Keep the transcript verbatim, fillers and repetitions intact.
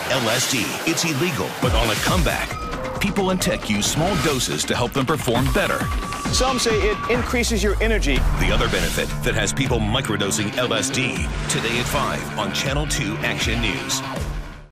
L S D. It's illegal, but on a comeback. People in tech use small doses to help them perform better. Some say it increases your energy. The other benefit that has people microdosing L S D. Today at five on Channel two Action News.